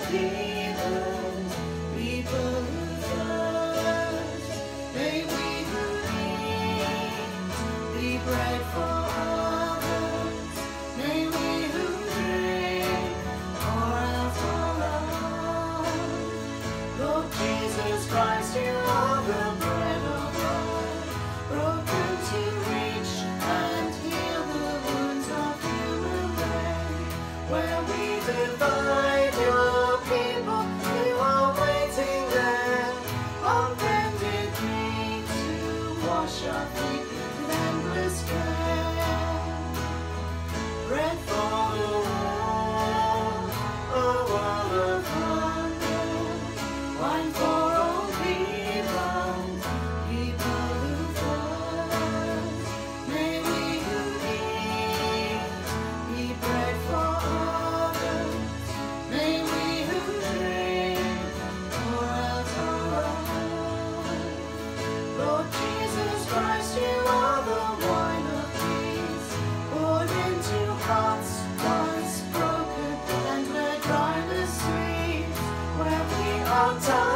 healers, people who thirst. May we who eat be bread for others. May we who drink pour out our love. Lord Jesus Christ, you are the bread of life, broken to reach and heal the wounds of human race. Where we divide your people, you are waiting there, on bended knee to wash our feet with endless care. Bread for the world, a world of hunger, wine for all people, people who thirst. May we who eat be bread for others. May we who drink pour out our love. Lord Jesus Christ, you are the wine of peace, poured into hearts once broken and where dryness sweeps, where we are tired.